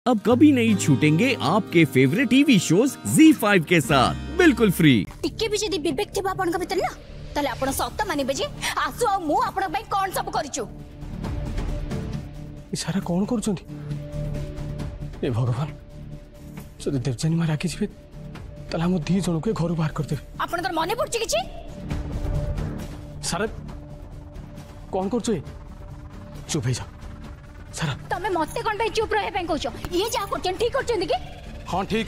अब कभी नहीं छूटेंगे आपके फेवरेट टीवी शोज ZEE5 के साथ बिल्कुल फ्री। टिके भी जदी विवेक थिबा आपन का भीतर ना तले आपन सत्य मानिबे जे आसु आ मु आपन भाई कोन सब करिछु। इशारा कौन करछंती ए भगवान जदि देवजानी मा राखी छिबे तला हम दी जण के घर बाहर कर देबे। आपन तर मने पड़छि किछि सारा कौन करछे चुप हे जा सारा तमे मते कोन भाई चुप रहे पे कहछो ये जा करछन ठीक करछन कि हां ठीक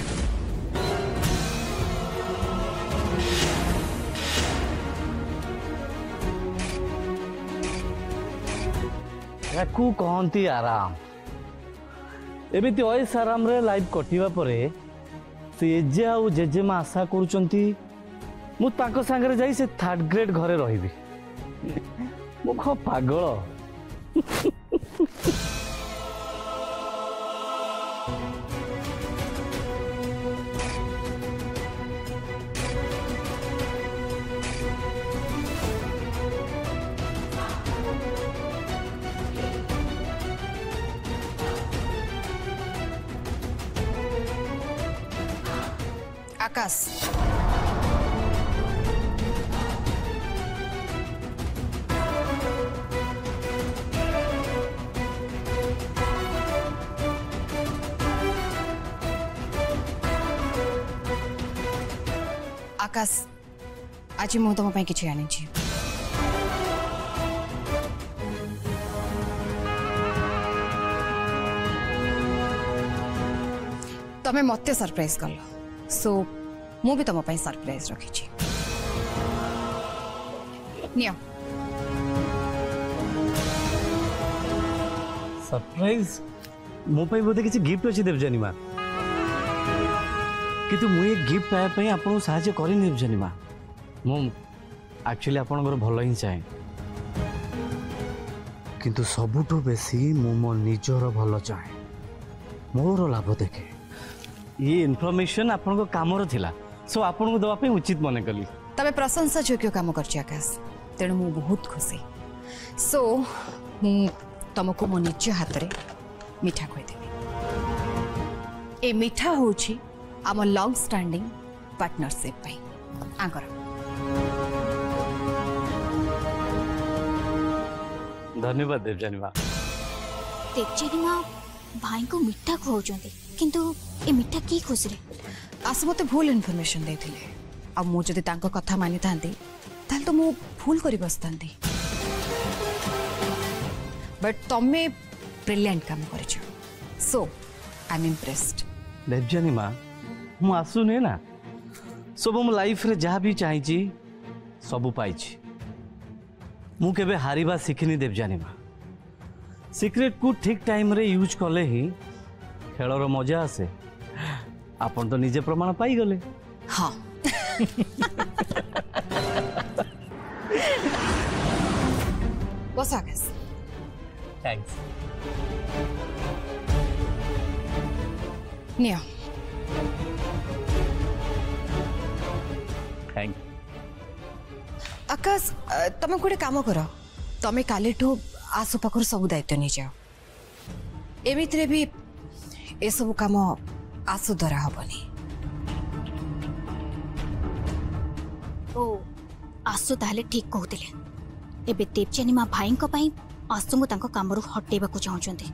याकू कहती आराम एमती अयस आराम रे लाइफ कटिवा परे से एजे आउ जेजेमा आशा करूचंती मु ताको संगे जाई से 3rd ग्रेड घरे रहिबी मु ख पागल आकाश आकाश आज मु तुम कि आनी तमें मत सरप्राइज कल सो मु भी तुम सरप्राइज रखी नियो सरप्राइज मो पाई बोधे किसी गिफ्ट अच्छी देवजानी माँ किंतु मुझे गिफ्ट पाइबापी आपको साहाय्य करनी देवजानी माँ मु एक्चुअली आपनकर भल ही चाहे किंतु सबुठु बेसी मु मो निजर भल चाहे मोर लाभ देखे ये इनफॉरमेशन आपन काम थिला सो आपन को दवा पे उचित मने कली तबे प्रशंसा योग्य काम करछि आकाश तेणु मु बहुत खुशी सो मु तुमको मो निज हाथ रे मिठा खोई देबी ए मिठा होछि आम लॉन्ग स्टैंडिंग पार्टनरशिप पई आंकर धन्यवाद देवजानी माँ देवजानी माँ भाई को मिठा खुआउचंती किंतु ए मिठा की खुशी रे आस मते भूल इनफॉरमेशन देथिले अब मु जदि तांको कथा मानि थांती ताल तो मु भूल करि बसतांती बट तमे ब्रिलियंट काम करछ so I am impressed Debjani माँ मु आसुने ना सब मो लाइफ रे जहाँ भी चाहिए सबू पाई मु केबे हारिबा शिखिनी देवजानी माँ सिक्रेट को ठीक टाइम रे यूज कले ही खेलर मजा आसे आपन तो निजे प्रमाण पाई गले हाँ बस आकाश थैंक्स नियो थैंक आकाश तमे गोटे काम कर तमे कालीठू आसु पाखर सब दायित्व नहीं जाओ एमितिरे भी ए सब काम आसु द्वारा हबनी ओ आसु ताले ठीक कहूतिले एबे देवजानी माँ भाई को पई आसु को तांको कामरु हटेबा को चाहउचंती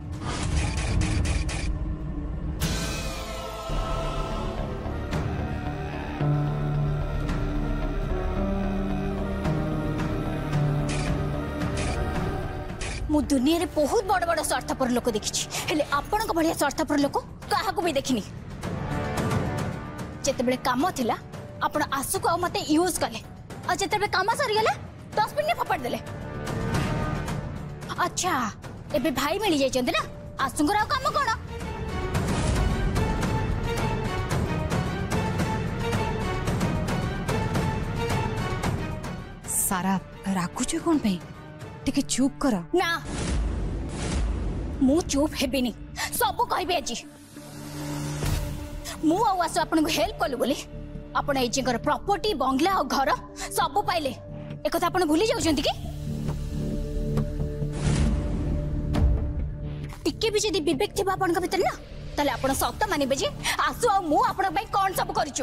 मु दुनिया रे बहुत बड़ बड़ स्वार्थपर लोक देखी हेले आपण को बढ़िया स्वार्थपर लोक कहा को भी देखिनी जेते काम थिला आपण आसु को मते यूज कले आ जेते काम सरी गले डस्टबिन ने फपाड़ देले अच्छा एबे भाई मिली जाय चंदी ना आसु को काम कोन सारा राखुछ कोन पे टिके चुप कर ना मु चुप हेबिनी सब कहबे आजी मु आसु आपन को हेल्प कलु बोली आपण एजेकर प्रॉपर्टी बंगला और घर सब पाइले एक कथा आपण भूली जाउछंती कि टिके भी जदी विवेक थिबा आपण का भीतर ना ताले आपण सक्त मानिबे जे आसु आ मु आपण पई कोन सब करिचु।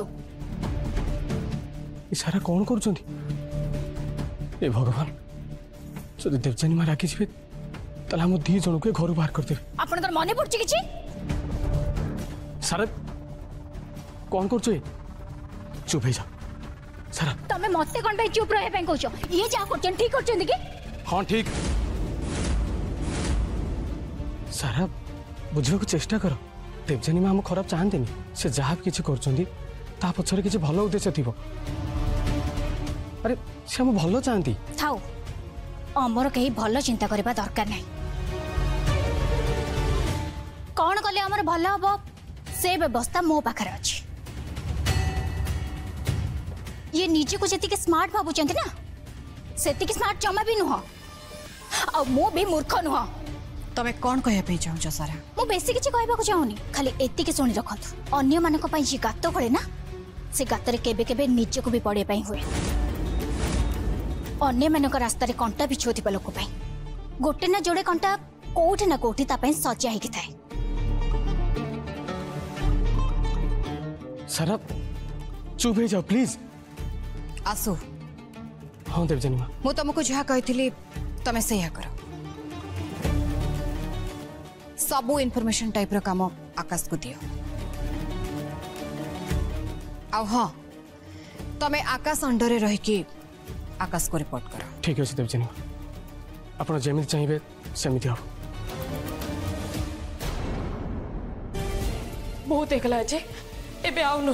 इशारा कौन करुछंती ए भगवान जदि देवजानी मां राखी छिबे ताले हम दी जण के घर बाहर कर देबे। आपनकर मने पड़छि किछि सारा कौन करुछ चुप हे जा सारा तमे मते कोन पई चुप रहे पई कहछो ये जा करछन ठीक करछन कि हाँ ठीक सारा बुझे को चेष्टा कर देवजानी मां हम खराब चाहते से जहाँ भी किसी कर पछरे किसी भल उद्देश्य थी अरे से हम भल चाहती थाओ अमर कहीं भल चिंता करबा दरकार नहीं कौन कले अमर भल हम से व्यवस्था मो पाखरे अछि ये निजे को जति के स्मार्ट भाबुचंत ना सेति के स्मार्ट जमा भी नुह आ मो भी मूर्ख नुह तमे कौन कहया पे चाहू सारा मु बेसी किछि कहबा को चाहूनी खाली एति के सुनि रखंतु अन्य मानक पई जी गात खोले ना से गातरे केबे केबे निजे को भी पड़े पई हुए अन्य मानक रास्ता रे कंटा बिछोथिबा लोक पई गोटे ना जोड़े कंटा कोठी ना कोठी ता पई सजा ही थाए सारा चुप हो जाओ प्लीज आसु हाँ देवजानी मां मु तुमको जहाँ कही तमें से करो सबू इनफॉरमेशन टाइप रो काम आकाश को दियो आ हाँ तमें आकाश अंडर रही कि आकाश को रिपोर्ट करो। ठीक है देवजानी मां आपड़ जमी चाहिए सेमती हम बहुत एकला जे एबे आउनो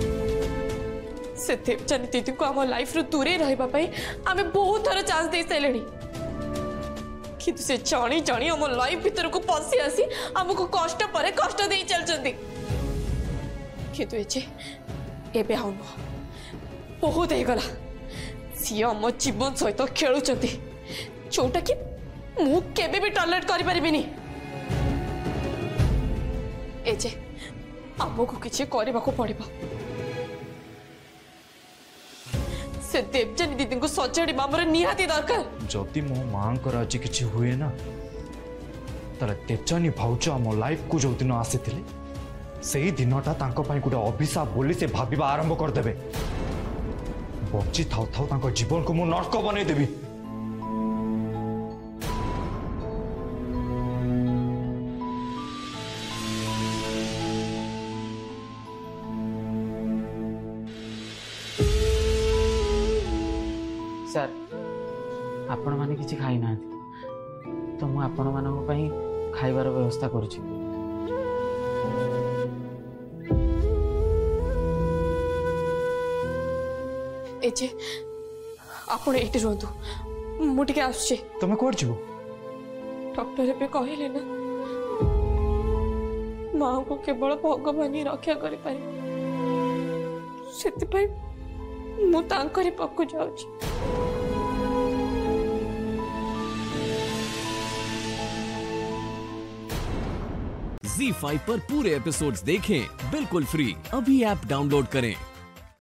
से देवजानी दीदी को आम लाइफ रु दूरे रहिबा पई आमे बहुत थर चांस दे सैलेनी किंतु से जानी जानी आम लाइफ भीतर को पसी आसी हमको कष्ट परे कष्ट दे चलचंदी किंतु एबे आउनो बहुत हेगला सी आम जीवन सहित खेलुचंदी जोटा कि मु केबे भी टॉलरेट करि परिबिनी एजे आमको किसी करने को पड़ेगा से देवजानी दीदी को सजाड़ी मामर निहाती दरकार जदि मो माँ को आज किसी हुए ना ताले देवजानी भाउज आम लाइफ को जो दिन आसी से ही दिनटा गोटे अभिशाप बोली से भाविबा आरंभ करदे बची थाउ थाउ तांको जीवन को मु नरक बनै देबी। सर आपण माने किसी खाई ना तो मु आपण मानक पई खाइबार व्यवस्था करूची। एजे आपण एटी रहतु मु टिके आछे तमे कोड जीवो डॉक्टर पे कहले ना मां को केवल भगवान ही रक्षा करि पारे सेति पई मु तांकरी पक्कु जाउची। ZEE5 पर पूरे एपिसोड्स देखें बिल्कुल फ्री। अभी ऐप डाउनलोड करें।